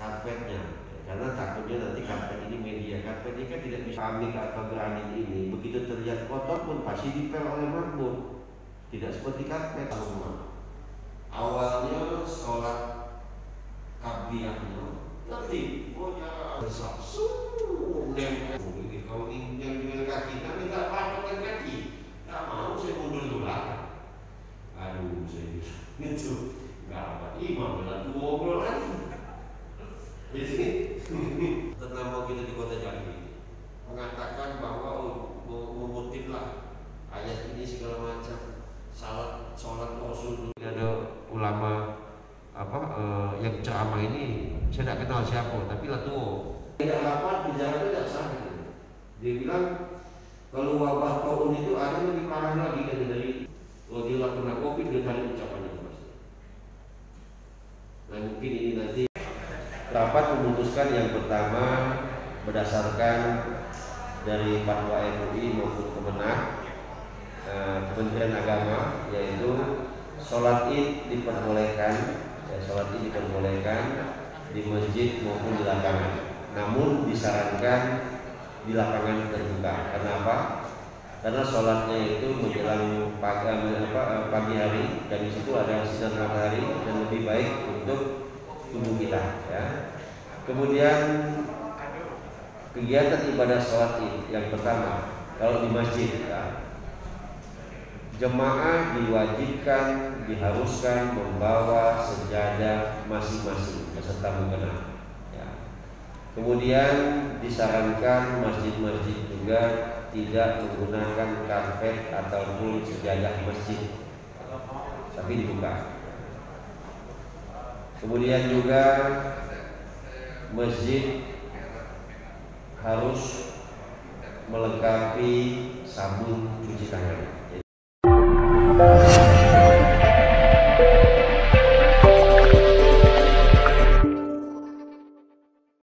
karpetnya, karena takutnya nanti karpet ini media, karpet ini kan tidak bisa amik atau granit ini begitu terlihat kotor pun pasti dipel oleh makmum, tidak seperti karpet. Awalnya sholat kabliyahnya nanti punya kalau ingin kaki kan minta patokkan kaki, nggak mau saya mundur dulu lah. Aduh saya itu nggak apa imam bilang ngobrol lagi. Jadi tentang mau kita di kota Jambi mengatakan bahwa mengutiplah ayat ini segala macam, sholat Rasul. Ada ulama yang ceramah ini saya tidak kenal siapa, tapi lah tuh tidak rapat bicara tidak sah. Dia bilang kalau wabah taun itu ada lebih parah lagi dari kalau dia kena COVID dia kali ucapannya mas. Nah mungkin ini nanti rapat memutuskan yang pertama berdasarkan dari Fatwa MUI maupun Kementerian Agama, yaitu sholat id diperbolehkan, sholat id diperbolehkan di masjid maupun di lapangan. Namun disarankan di lapangan terbuka. Kenapa? Karena sholatnya itu menjelang pagi hari dan di situ ada sinar matahari dan lebih baik untuk tubuh kita. Ya. Kemudian kegiatan ibadah sholat id yang pertama, kalau di masjid, ya, jemaah diwajibkan, diharuskan membawa sejadah masing-masing beserta mukena. Kemudian disarankan masjid-masjid juga tidak menggunakan karpet ataupun sejadah masjid, tapi dibuka. Kemudian juga masjid harus melengkapi sabun cuci tangan.